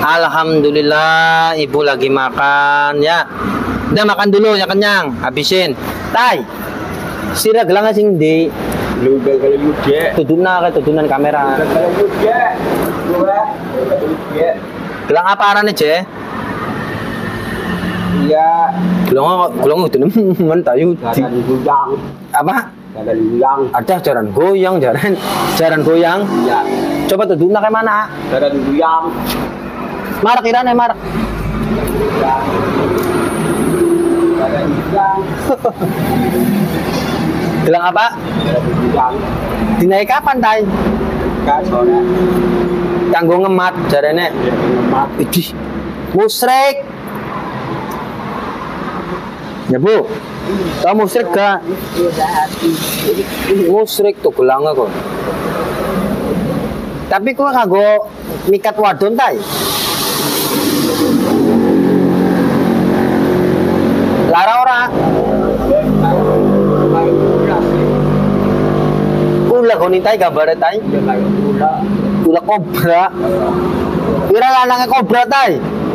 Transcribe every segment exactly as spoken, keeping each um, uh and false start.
Alhamdulillah, ibu lagi makan ya. Udah makan dulu ya, kenyang, habisin. Tai. Sira gelang sing ndi? Lu udah kalau yude. Tuduna ka tudunan kamera. Kalau yude. Dua. Yude. Gelang apa arane, Je? Iya. Gelang gelang itu men ta yu. Jaran goyang. Apa? Jaran goyang. Ada jaran goyang, jaran jaran goyang. Iya. Coba tuduna ke mana? Jaran goyang. Marak irane marak. Jaran goyang. Gelang apa? Jaran goyang. Dinaik kapan, Tai? Kan sore. Kanggo ngemat jarene. Ngemat. Idih. Musrik. Ya, Bu. Kamu musrik gak? Musrik tuh gelangnya kok. Tapi kok kanggo mikat wadon, Tai? Lara ora? Ula kok nitai gambare, Tai? Ula. Ula kobra. Kira lanangnya kobra, Tai?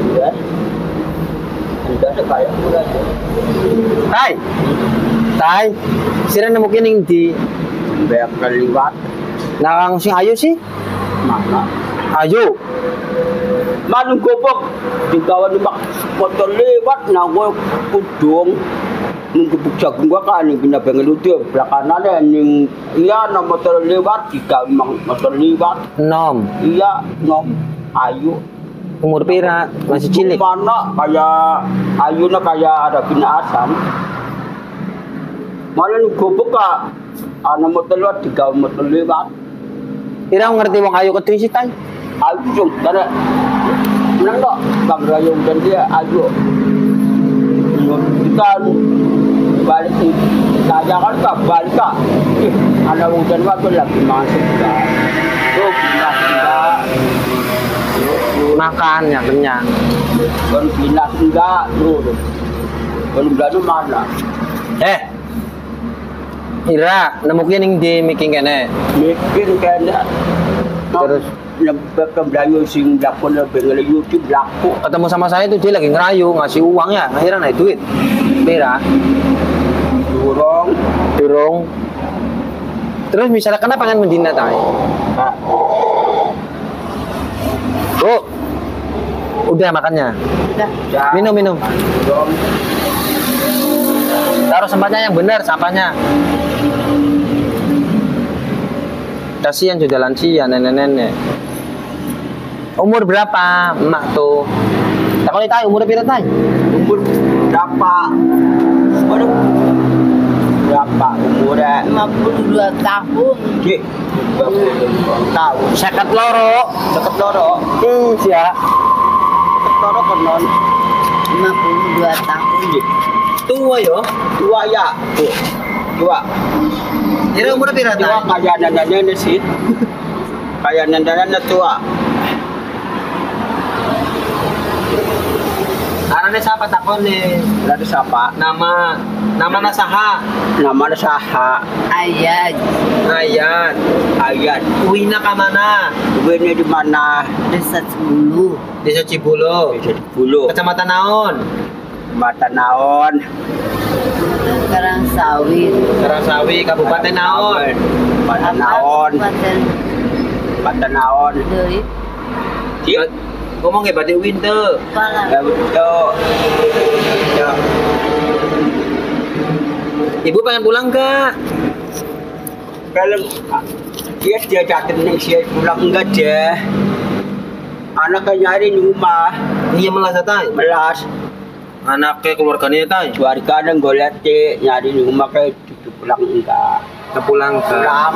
Udah kayak ula. Tai. Tai. Sira nemu kining di Banyak keliwat. nakang sing ayu sih? Mana? Ayu. Manung gopok di kawan mak motor lewat nah gue kudung nunggu jagung gua kan nih bina pengen lucu belakangan ning iya nah motor lewat jika memang motor lewat Nom. iya nom ayu Umur pira? Masih cilik. mana kayak ayu na kayak ada bina asam mana nih gopok kak anak motor lewat jika motor lewat Ira ngerti wong ayu kedui sih, Tai? ayu cung karena menang dok bang Rayong dan dia ayu kita balik saya kan tak balik kak ada hujan waktu lagi masuk kak tuh pindah pindah Makan ya kenyang. baru pindah pindah tuh belum berani mana Eh. Ira nemu kining di making kene. mikir kayaknya Terus lembek ke Melayu sing lakon lebih ngeli YouTube laku ketemu sama saya itu dia lagi ngerayu ngasih uang ya, akhirnya naik duit. Pira? durung Durung. Terus misalnya kenapa pengen mendina, Tai? kak Bu. Udah makannya. ya Minum minum. durung Taruh sampahnya yang benar, sampahnya. Kasihan sudah lansia nenek-nenek. Umur berapa emak tuh? Tak boleh tahu umur berapa, Tai? umur berapa umur berapa umurnya lima puluh dua tahun. Ki, tahu. Seket loro. Cakep loro. Hmm, sia. Cakep loro konon. lima puluh dua tahun. Tua yo. Tua ya. Tuh. Tua. Jadi umur berapa, Tua Tai? kayak nandanya sih. Kayak nandanya tua. Arane siapa takon nih? Berarti siapa? Nama nama nasaha. Nama saha. Ayat Ayat. Ayat. Uina ka mana? Gue ini di mana? desa sepuluh. Desa Cibulo. Bisa di Bulu. Kecamatan Naon? Mata naon. Sekarang sawit. Karasawi, Kabupaten Naon. Mata naon. Kabupaten Mata naon. Deui. Iya. Ngomong ya Batik Winter. Kepala. Ya betul. Ya. Ibu pengen pulang gak? Kalau dia dia jatuh nih saya pulang enggak deh. Anaknya nyari di rumah, Iya melas tay. melas. Anaknya keluarganya tay. Keluarga dan gue lihat deh, nyari di rumah kayak gitu pulang enggak. Kita pulang ke. Pulang.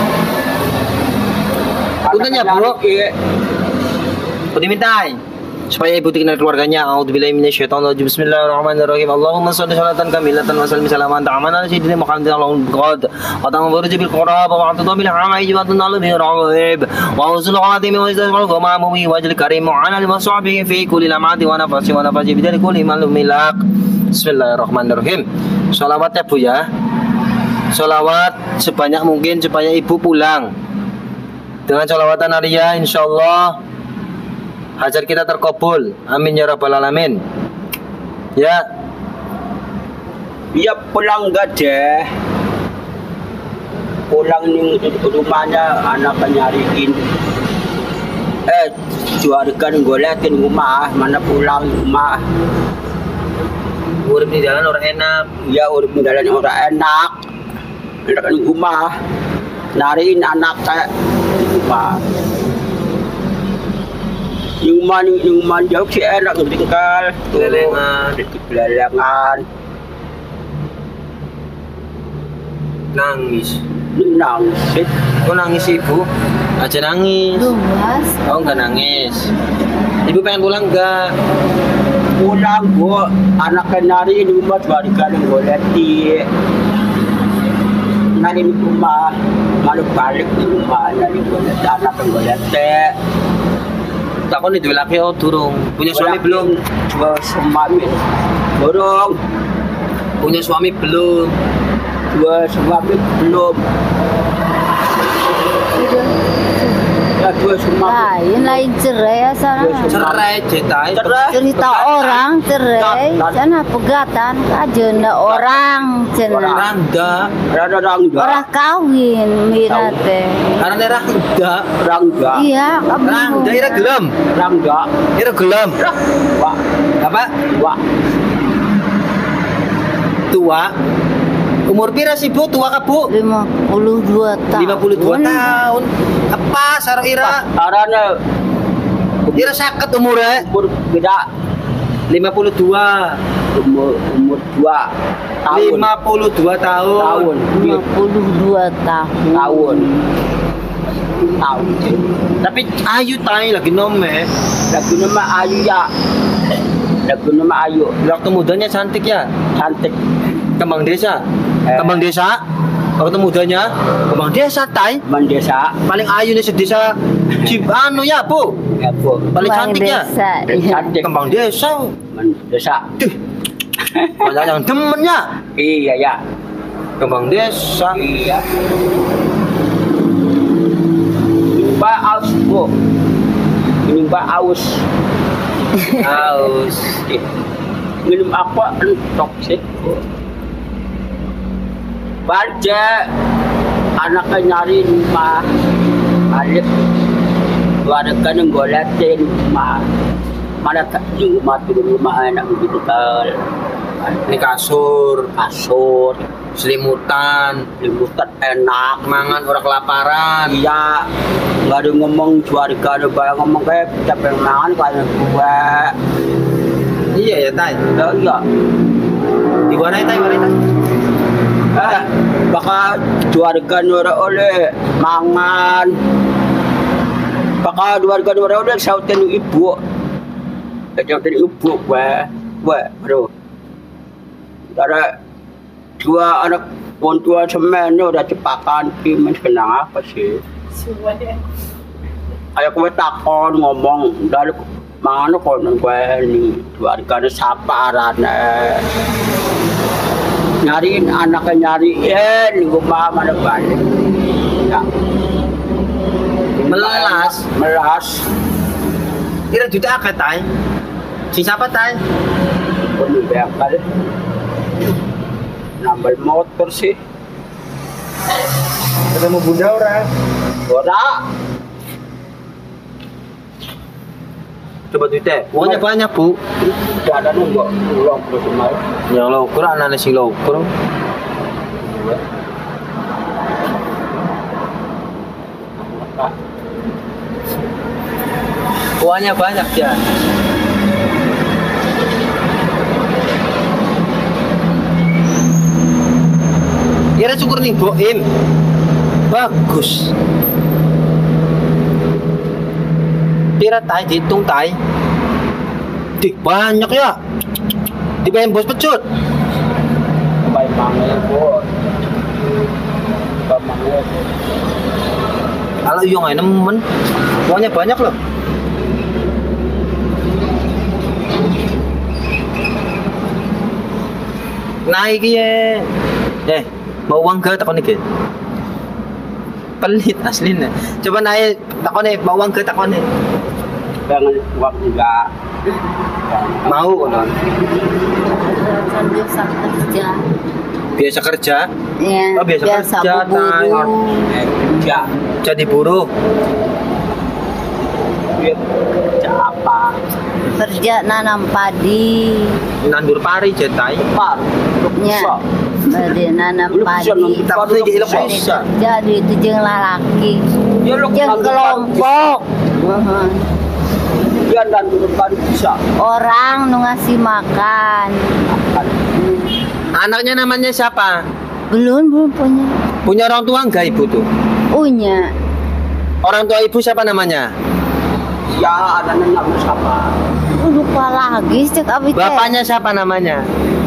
Untungnya bro. Dimintai supaya ibu dikenal keluarganya. A'udzubillahi minasyaitonirrajim. Bismillahirrahmanirrahim. Allahumma shalli sholatan kamilatan wa sallim salaman ta'amana ala sayyidina Muhammadin Allahumma qad wa ta'awwaju bil qurab wa a'tadu bil hamaij wa tunal bil raghaib wa usul qadim wa izal wa ma'mumi wa ajl karim wa ala al mashabi fi kulli lamati wa nafasi wa nafasi bi kulli malumilak. Bismillahirrahmanirrahim. Sholawatnya Bu ya. Sholawat sebanyak mungkin supaya ibu pulang. Dengan sholawatan hariah insyaallah hajat kita terkabul. Amin ya rabbal alamin. Ya. Dia pulang gajah. Pulang nih rumahnya anaknya nyariin. Eh, juarkan goletin rumah, mana pulang rumah. Urip di jalan orang enak. Ya urip di jalan orang enak. Enak di rumah. Nariin anak kayak di rumah. Di rumah nih, di rumah jauh sih enak tinggal. Lelengan. Lelengan. Nangis. Nangis. Kok nangis ibu? Aja nangis. Luas. Oh enggak nangis. Ibu pengen pulang enggak? Pulang bu, anaknya nari di rumah keluarga yang goleti. Nari di rumah, malu balik di rumah nari goleti anak yang goleti. Takon itu laki oh durung. Punya suami belum? Dua suami belum. Punya suami belum? Dua suami belum. Ya dua suami. Lain lain cerai ya sana. Cerai cetai. Cerai. Cerita orang cerai, sana pegatan aja ndak orang cina. Rangga. Ada rangga. Orang kawin mira teh. Karena rangga. Rangga. Iya, kamu. Rangga ira gelem. Rangga. Ira gelem. Wah, Apa? wah. Tua. Umur pira sih Bu? Tua ka Bu? lima puluh dua tahun. lima puluh dua tahun. Apa saro ira? Arana Ira saket umurnya. umur beda lima puluh dua. umur umur dua tahun. lima puluh dua tahun. Tahun. lima puluh dua tahun. Tahun. Tahun. Tapi ayu tai lagi nome. Lagu nama Ayu ya. Lagu nama Ayu. Waktu mudanya cantik ya. Cantik. Kembang desa. Eh. Kembang desa. Waktu mudanya kembang desa tai. Mandesa. Paling ayu nih sedesa. Cip anu ya Bu. Ya bu. Paling Kembang cantik ya. desa, iya. Cantik. Kembang desa. Mandesa. Duh. Banyak yang demen ya. Iya ya. Kembang desa. Iya. Mbak aus bu. Ini mbak aus. Haus. Minum apa entok sih. Baca anaknya nyari rumah balik keluarga yang goletin rumah mana tak di rumah di rumah anak begitu kal Ini kasur, kasur selimutan, limutan enak mangan orang kelaparan. iya nggak ada ngomong keluarga ada banyak ngomong kayak kita pengen mangan kayak gue Iya ya tai. ya iya Di mana tai, mana tai? eh baka keluarga nora oleh mangan baka keluarga nora oleh sautan ibu sautan ibu gue gue bro ada dua anak orang semen udah cepakan pimen senang apa sih ayo gue takon ngomong dari mana kau gue nih keluarga siapa arane nyariin anaknya nyariin di rumah mana balik ya. Melas. melas Ira juta akeh tai. Si siapa tai? penuh bekal nambal motor sih Ketemu bunda orang. ora Coba duitnya. Pokoknya banyak Bu. tidak ada nunggu ulang terus kemarin Yang lokur anak sing lokur. Pokoknya banyak ya. Kira syukur nih Boim. Bagus. Kira tai dihitung tai. Dik banyak ya. Dibayar bos pecut. baik mangga bu mangga Kalau yang nggak nemen, pokoknya banyak loh. Naik ya. Eh, mau uang ke takon iki? Pelit aslinya. Coba naik takon nih, mau uang ke takon nih. pengen uang enggak. Mau konon. Sambil sang kerja. Biasa kerja. Ya, Oh, biasa kerja, berburu. Tay. Eh, kerja. Jadi buruh. Dia kerja apa? Kerja nanam padi. Nandur pari jetai. Par. Ya. Berarti nanam Lu bisa padi. nandur Tapi padi, dia lu bisa. bisa. Jadi itu jeung lalaki. Ya lu Jeung nandur padi. kelompok. Heeh. Dia nandur padi bisa. Orang nu ngasih makan. Anaknya namanya siapa? Belum belum punya. Punya orang tua enggak ibu tuh? Punya. Orang tua ibu siapa namanya? Ya, ada nanya siapa? Lupa lagi cek abi teh. Bapaknya siapa namanya?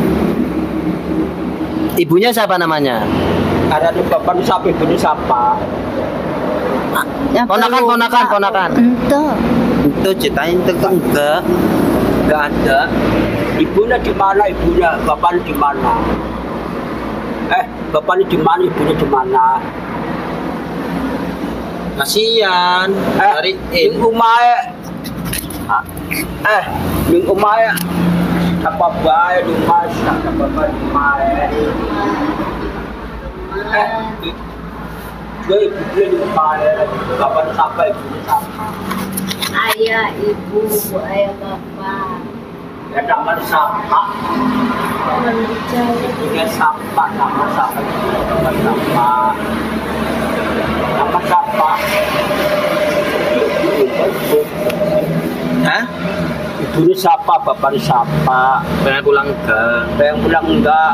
Ibunya siapa namanya? Ada di bapak siapa, ibu siapa? Yang Ponakan, perlu- ponakan, ponakan. Ente. Itu ceritain itu enggak. Enggak ada. Ibunya di mana? Ibunya, bapaknya di mana? Eh, bapaknya di mana? Ibunya di mana? Kasihan. Eh, Dari ning omahe. Ah, Eh, ning omahe. Apa bae di mas, apa bae di omahe. Eh, gue ibu di omahe. Bapak siapa, ibu siapa? Ayah, ibu, ayah, bapak. Ya nama siapa? Ibunya siapa? Nama siapa? Nama siapa? Nama siapa? Hah? Ibunya siapa? Bapaknya siapa? Pengen pulang enggak? Pengen pulang enggak?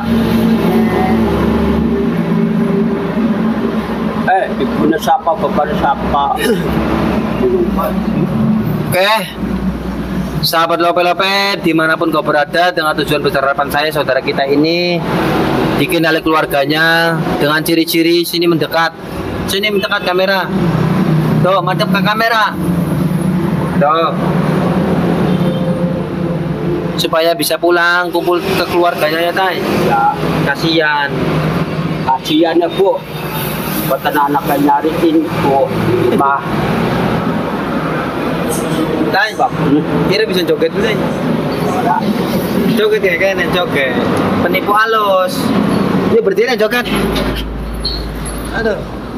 Eh, ibunya siapa? Bapaknya siapa? Oke. Sahabat Lope-Lope, dimanapun kau berada, dengan tujuan besar harapan saya, saudara kita ini dikenali keluarganya dengan ciri-ciri. Sini mendekat, sini mendekat kamera. Tuh, madep ke kamera. Tuh. Supaya bisa pulang, kumpul ke keluarganya ya, Tay. Ya, Kasihan. kasihan ya bu. Buat anak-anak yang nyariin bu. Lima. Tay, kira bisa joget dulu, Tay. Joget ya, kayaknya joget. Penipu halus. Ini berdiri joget. Aduh.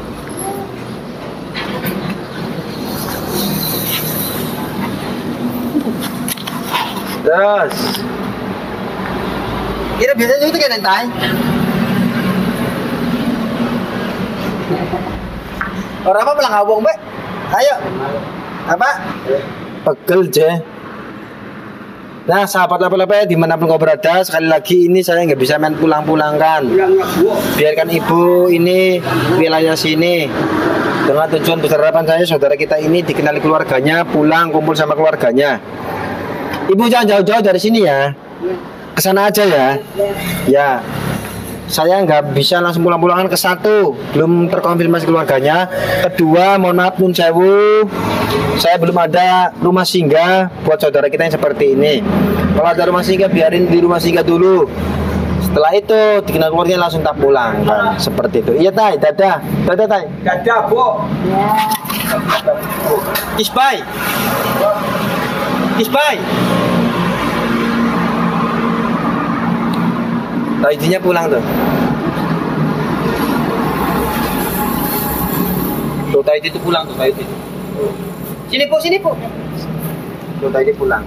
Terus. Kira biasa joget kayak Tay. Orang apa pelang ngabung, Mbak? Ayo. Apa? Pegel, Je. Nah, sahabat Lope-Lope, dimanapun kau berada, sekali lagi ini saya nggak bisa main pulang-pulangkan. Pulangnya bu. Biarkan ibu ini wilayah sini. Dengan tujuan besar harapan saya, saudara kita ini dikenali keluarganya, pulang kumpul sama keluarganya. Ibu jangan jauh-jauh dari sini ya. Kesana aja ya. Ya. Saya nggak bisa langsung pulang-pulangan ke satu, belum terkonfirmasi keluarganya. Kedua, mohon maaf nun sewu, saya belum ada rumah singgah buat saudara kita yang seperti ini. Kalau ada rumah singgah, biarin di rumah singgah dulu. Setelah itu dikenal keluarganya langsung tak pulang kan, seperti itu. Iya Tay, dadah, dadah Tay. Dadah bu. Ya. Isbay, Isbay. Taidinya pulang tuh. Tuh Taidi itu pulang tuh Taidi. Sini Bu, sini Bu. Tuh Taidi pulang.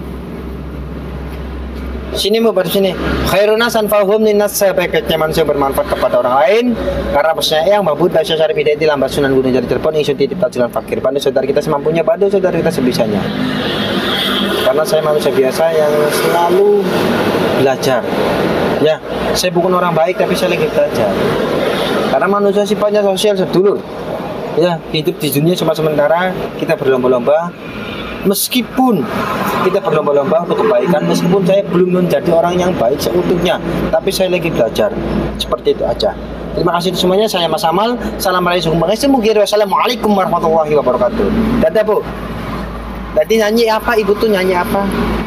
Sini Bu, baru sini. Khairun nas anfa'uhum linnas, sebaik-baiknya manusia bermanfaat kepada orang lain. Karena pesannya yang mabut baca syarif hidayati lambat sunan gunung jari telepon isu titip takjilan fakir. Bantu saudara kita semampunya, bantu saudara kita sebisanya. Karena saya manusia biasa yang selalu belajar. Ya, saya bukan orang baik tapi saya lagi belajar. Karena manusia sifatnya sosial sedulur. Ya, hidup di dunia cuma sementara, kita berlomba-lomba. Meskipun kita berlomba-lomba untuk kebaikan, meskipun saya belum menjadi orang yang baik seutuhnya, tapi saya lagi belajar. Seperti itu aja. Terima kasih semuanya. Saya Mas Amal. Assalamualaikum warahmatullahi wabarakatuh. Dadah Bu. Tadi nyanyi apa? Ibu tuh nyanyi apa?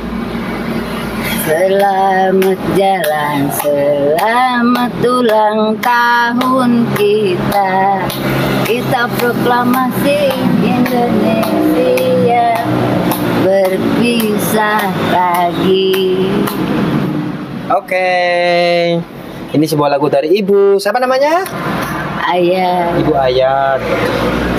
Selamat jalan, selamat ulang tahun kita. Kita proklamasi Indonesia. berpisah lagi. Oke. Ini sebuah lagu dari Ibu. Siapa namanya? Ayah. Ibu Ayat.